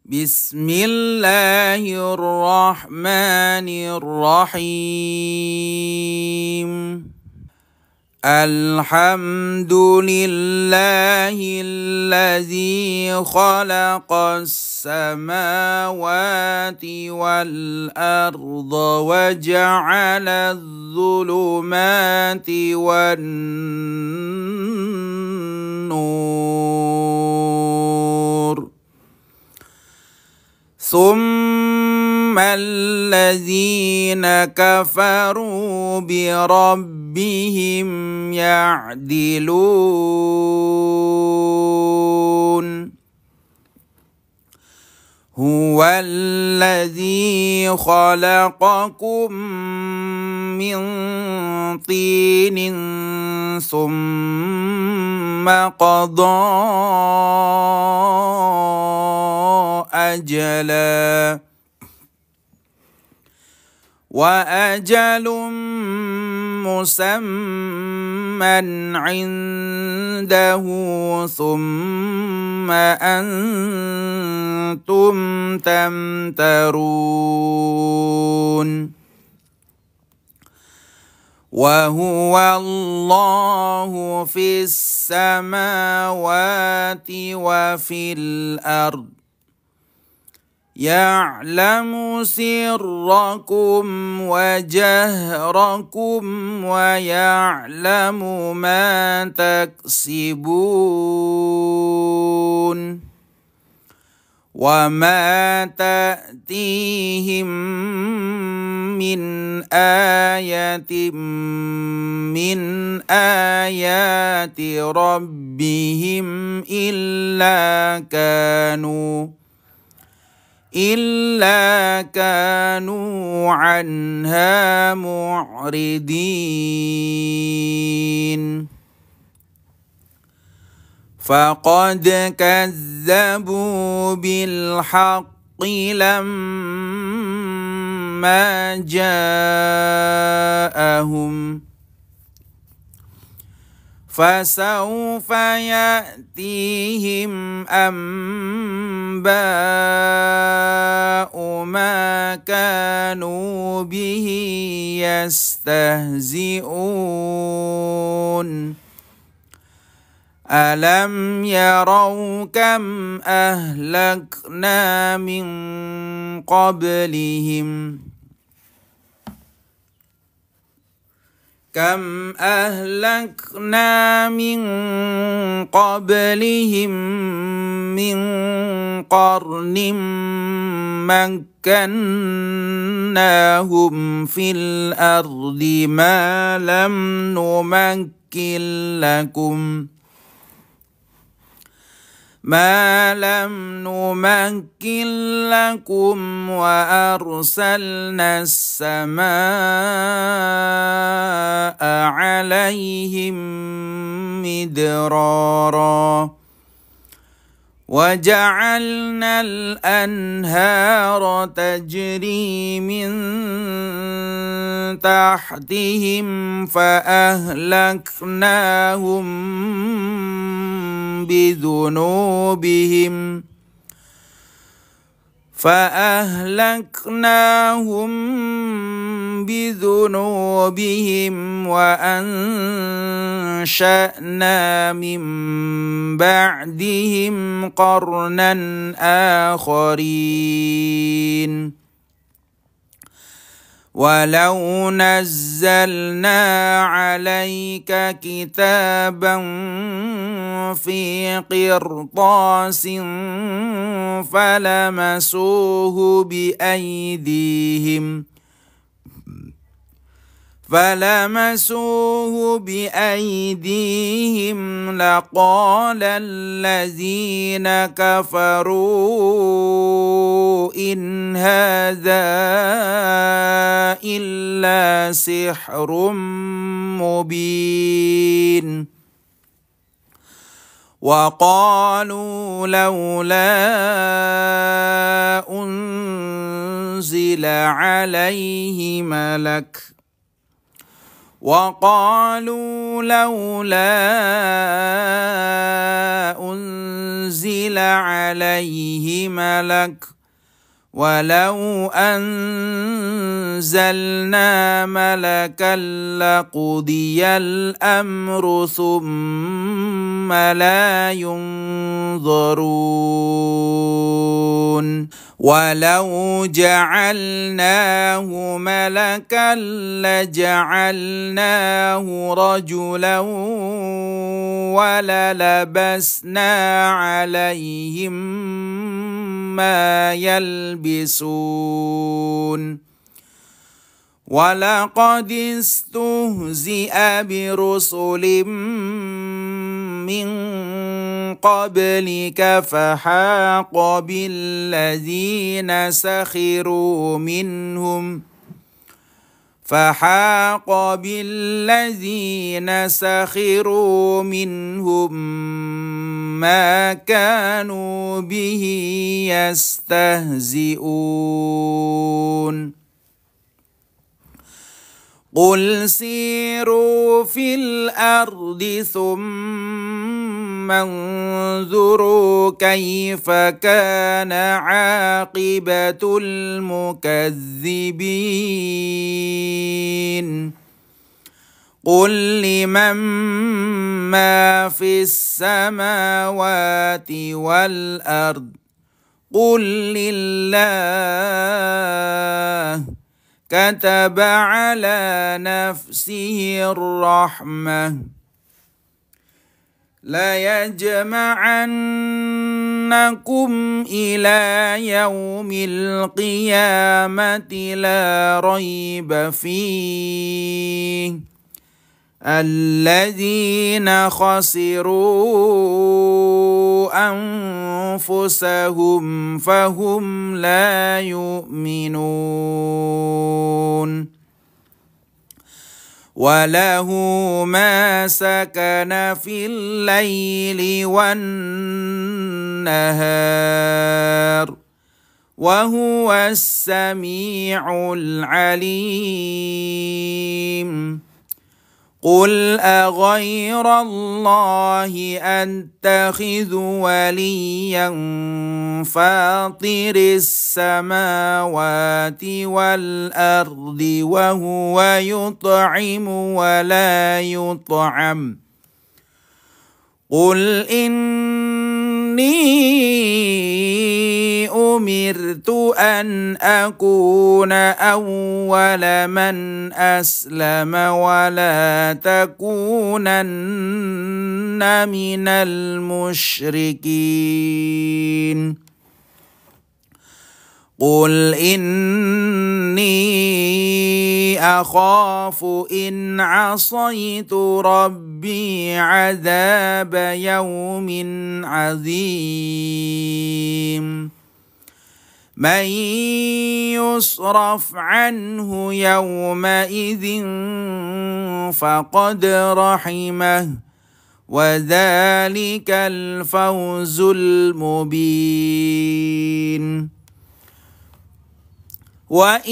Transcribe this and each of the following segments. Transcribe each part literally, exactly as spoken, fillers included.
بسم الله الرحمن الرحيم. الحمد لله الذي خلق السماوات والأرض وجعل الظلمات والنور، ثم الذين كفروا بربهم يعدلون. هو الذي خلقكم من طين ثم قضى أجلا، وأجل مسمى عنده، ثم أنتم تمترون. وهو الله في السماوات وفي الأرض، يعلم سركم وجهركم ويعلم ما تكسبون. وما تأتيهم من آية من آيات ربهم إلا كانوا إلا كانوا عنها معرضين. فقد كذبوا بالحق لما جاءهم، فسوف يأتيهم أنباء ما كانوا به يستهزئون. ألم يروا كم أهلكنا من قبلهم كم أهلكنا من قبلهم من قرن مكناهم في الأرض ما لم نمكن لكم ما لم نمكن لكم وأرسلنا السماء عليهم مدرارا، وجعلنا الأنهار تجري من تحتهم فأهلكناهم بذنوبهم فأهلكناهم بذنوبهم وأنشأنا من بعدهم قرنا آخرين. ولو نزلنا عليك كتابا في قرطاس فلمسوه بأيديهم فلمسوه بأيديهم لقال الذين كفروا إن هذا إلا سحر مبين. وقالوا لولا أنزل عليه ملك وقالوا لولا أنزل أنزل عليه ملك ولو أنزلنا ملكا لقضي الأمر ثم لا ينظرون ولو جعلناه ملكا لجعلناه رجلا وللبسنا عليهم ما يلبسون ولقد استهزئ برسل من قبلك فحاق بالذين سخروا منهم فحاق بالذين سخروا منهم ما كانوا به يستهزئون قل سيروا في الأرض ثم انظروا كيف كان عاقبة المكذبين قل لمن ما في السماوات والأرض قل لله كتب على نفسه الرحمة ليجمعنكم إلى يوم القيامة لا ريب فيه الذين خسروا أنفسهم فهم لا يؤمنون وله ما سكن في الليل والنهار وهو السميع العليم قل أغير الله أتخذ وليا فاطر السماوات والأرض وهو يطعم ولا يطعم قل إني أمرت أن أكون أول من أسلم ولا تكونن من المشركين قل إني أخاف إن عصيت ربي عذاب يوم عظيم من يصرف عنه يومئذ فقد رحمه وذلك الفوز المبين وإن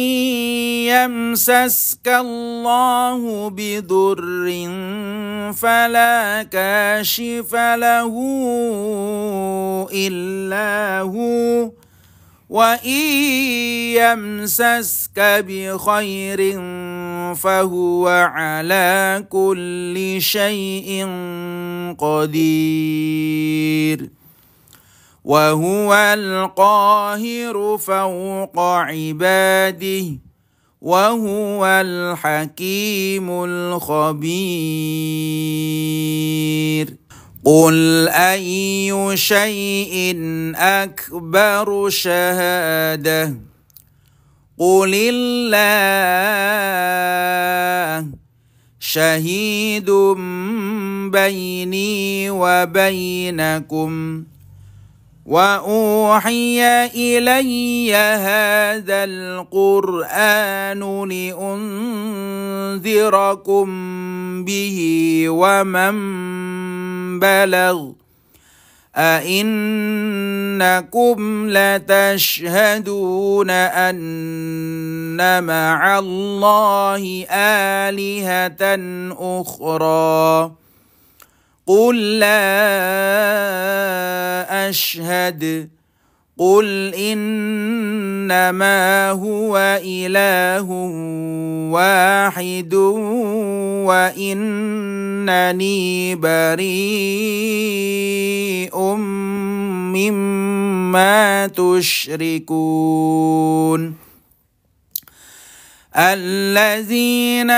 يمسسك الله بضر فلا كاشف له إلا هو وإن يمسسك بخير فهو على كل شيء قدير وهو القاهر فوق عباده وهو الحكيم الخبير قل أي شيء أكبر شهادة قل الله شهيد بيني وبينكم وأوحي إلي هذا القرآن لأنذركم به ومن بلغ أئنكم لتشهدون أن مع الله آلهة أخرى قل لا أشهد قل إنما هو إله واحد وإنني بريء مما تشركون الذين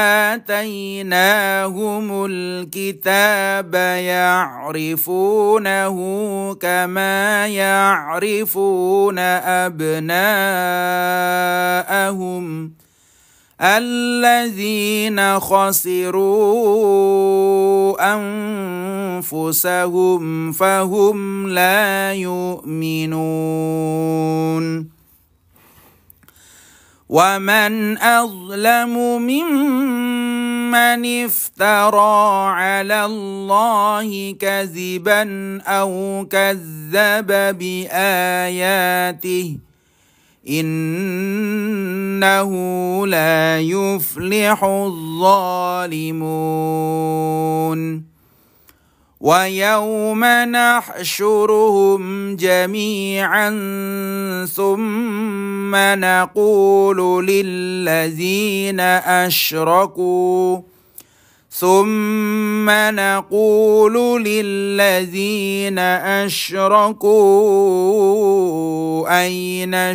آتيناهم الكتاب يعرفونه كما يعرفون أبناءهم الذين خسروا أنفسهم فهم لا يؤمنون ومن أظلم ممن افترى على الله كذبا أو كذب بآياته إنه لا يفلح الظالمون ويوم نحشرهم جميعا ثم نقول للذين أشركوا ثم نقول للذين أشركوا أين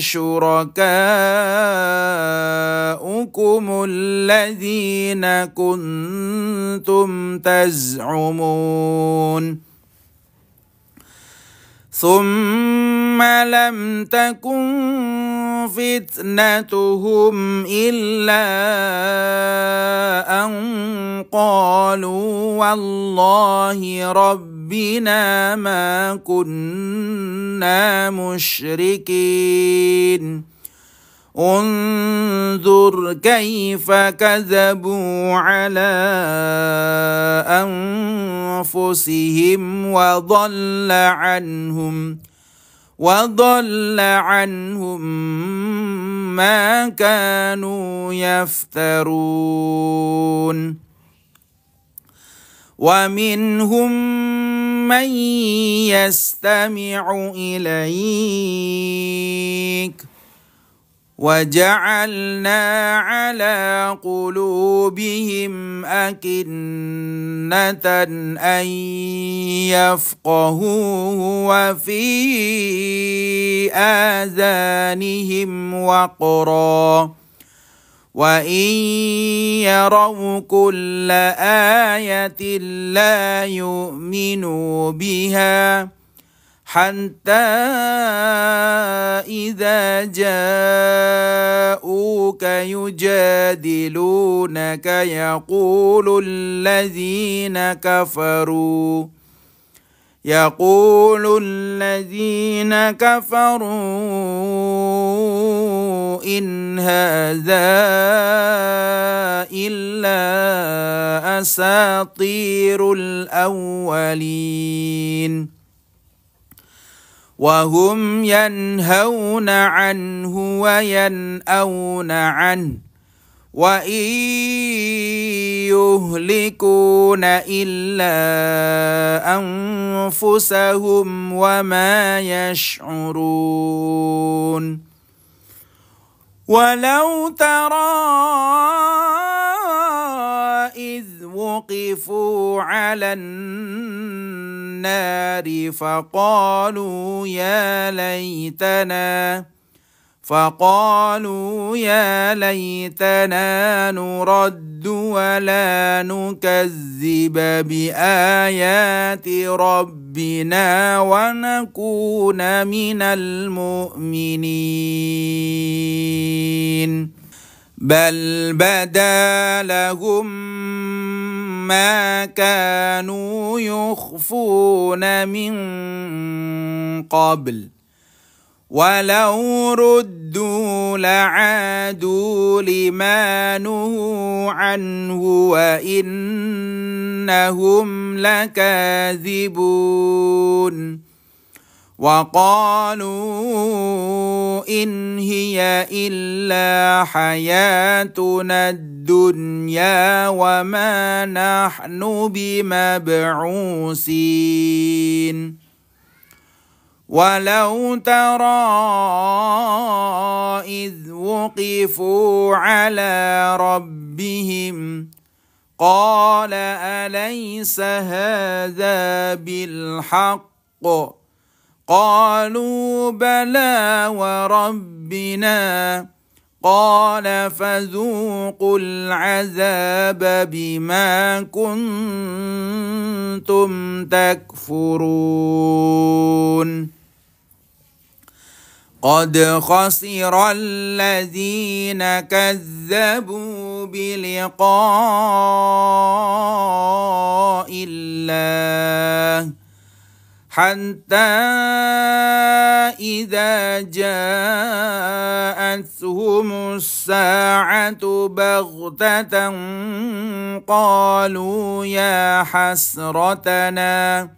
شركاؤكم الذين كنتم تزعمون ثم لم تكن فتنتهم إلا أن قالوا والله ربنا ما كنا مشركين انظر كيف كذبوا على أنفسهم وضل عنهم وضل عنهم ما كانوا يفترون ومنهم من يستمع إليك وجعلنا على قلوبهم أكنة أن يفقهوه وفي آذانهم وقرا وإن يروا كل آية لا يؤمنوا بها حتى إذا جاءوك يجادلونك يقول الذين كفروا يقول الذين كفروا إن هذا إلا أساطير الأولين وهم ينهون عنه وينأون عنه وإن يهلكون إلا أنفسهم وما يشعرون ولو ترى إذ وقفوا على النار فقالوا يا ليتنا فقالوا يا ليتنا نرد ولا نكذب بآيات ربنا ونكون من المؤمنين بل بدا لهم ما كانوا يخفون من قبل ولو ردوا لعادوا لما نهوا عنه وإنهم لكاذبون وقالوا إن هي إلا حياتنا الدنيا وما نحن بمبعوثين ولو ترى إذ وقفوا على ربهم قال أليس هذا بالحق قالوا بلى وربنا قال فذوقوا العذاب بما كنتم تكفرون قد خسر الذين كذبوا بلقاء الله حتى إذا جاءتهم الساعة بغتة قالوا يا حسرتنا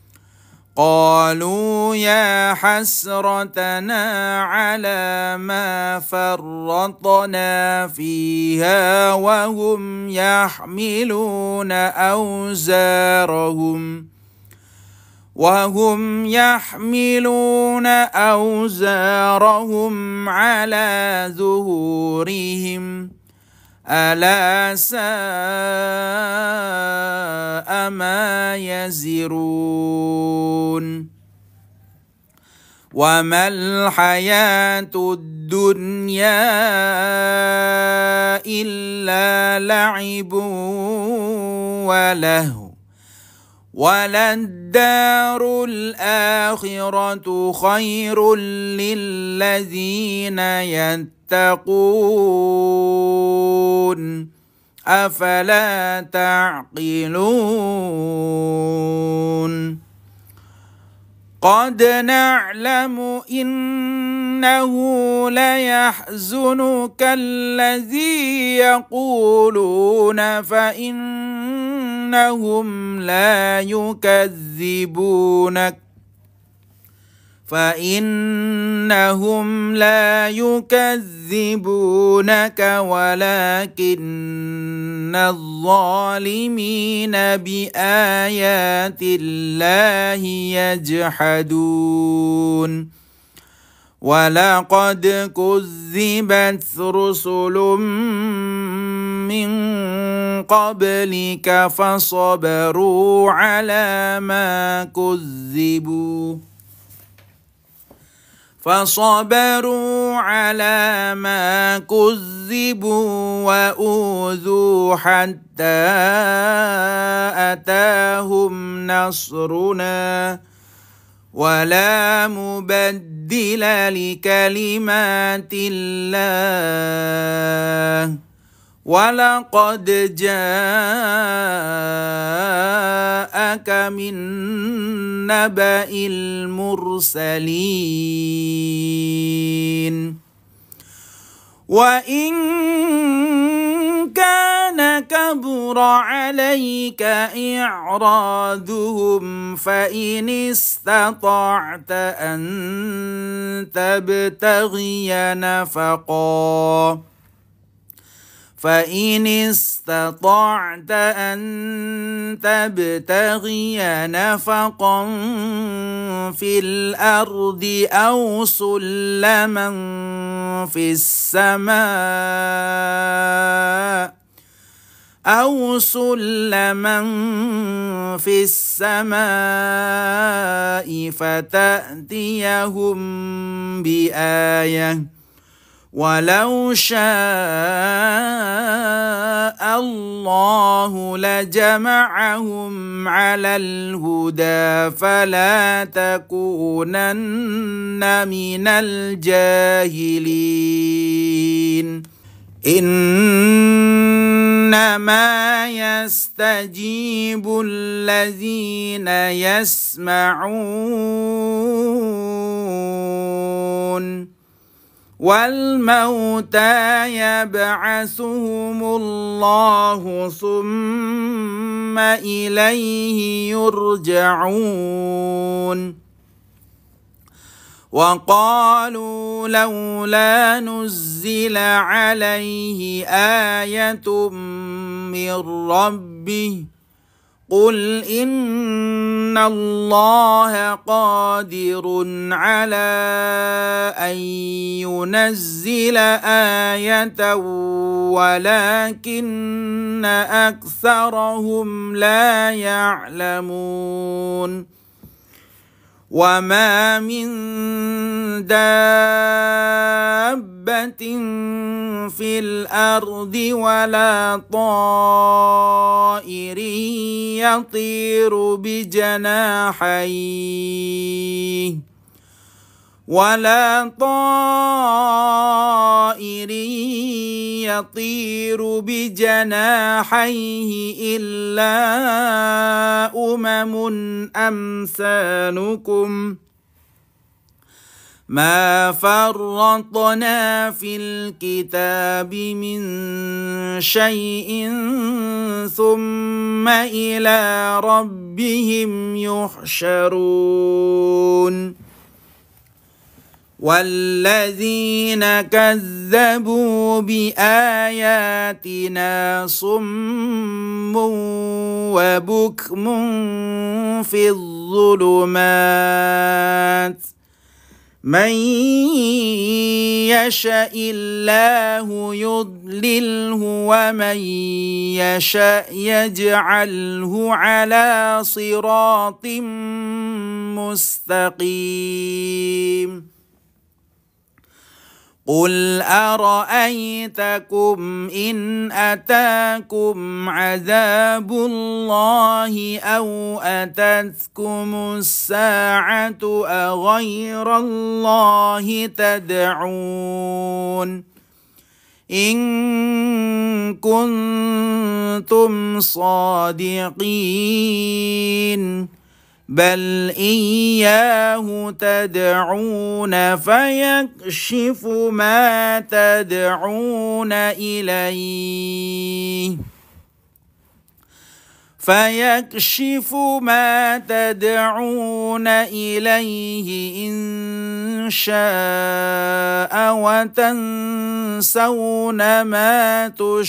قالوا يا حسرتنا على ما فرطنا فيها وهم يحملون أوزارهم وهم يحملون أوزارهم على ظهورهم ألا ساء ما يزرون وما الحياة الدنيا إلا لعب ولهو وللدار الآخرة خير للذين يتقون أفلا تعقلون قد نعلم إنه ليحزنك الذي يقولون فإنهم لا يكذبونك فإنهم لا يكذبونك ولكن الظالمين بآيات الله يجحدون ولقد كذبت رسل من قبلك فصبروا على ما كذبوا فصبروا على ما كذبوا وأوذوا حتى أتاهم نصرنا ولا مبدل لكلمات الله ولقد جاءك من نبأ المرسلين وإن كان كبر عليك إعراضهم فإن استطعت أن تبتغي نفقا فإن استطعت أن تبتغي نفقا في الأرض أو سلما في السماء أو سلما في السماء فتأتيهم بآية ولو شاء الله لجمعهم على الهدى فلا تكونن من الجاهلين إنما يستجيب الذين يسمعون والموتى يبعثهم الله ثم إليه يرجعون وقالوا لولا نزل عليه آية من ربه قل إن الله قادر على أن ينزل آية ولكن أكثرهم لا يعلمون وما من دابة في الأرض ولا طائر يطير بجناحيه ولا طائر يطير بجناحيه إلا أمم أمثالكم ما فرطنا في الكتاب من شيء ثم إلى ربهم يحشرون والذين كذبوا بآياتنا صم وبكم في الظلمات من يشاء الله يضلله ومن يشاء يجعله على صراط مستقيم قل أرأيتكم إن أتاكم عذاب الله أو أتتكم الساعة أغير الله تدعون إن كنتم صادقين بل إياه تدعون فيكشف ما تدعون إليه فيكشف ما تدعون إليه إن شاء وتنسون ما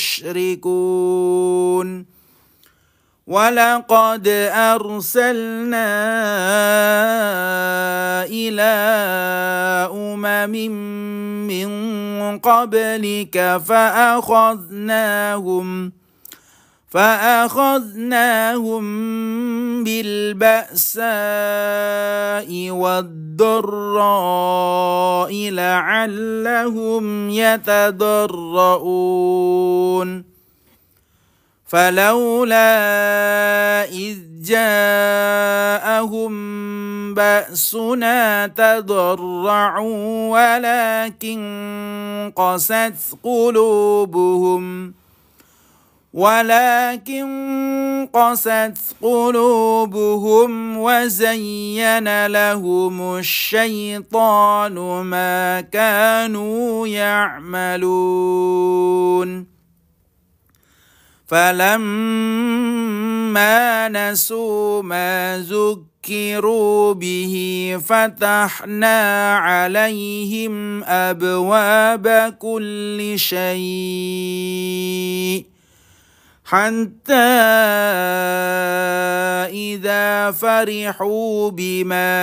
تشركون ولقد أرسلنا إلى أمم من قبلك فأخذناهم فأخذناهم بالبأساء والضراء لعلهم يتضرؤون فلولا إذ جاءهم بأسنا تضرعوا ولكن قست قلوبهم ولكن قست قلوبهم وزين لهم الشيطان ما كانوا يعملون فلما نسوا ما ذكروا به فتحنا عليهم أبواب كل شيء حتى إذا فرحوا بما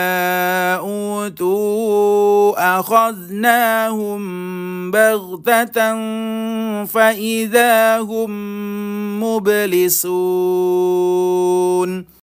أوتوا أخذناهم بغتة فإذا هم مبلسون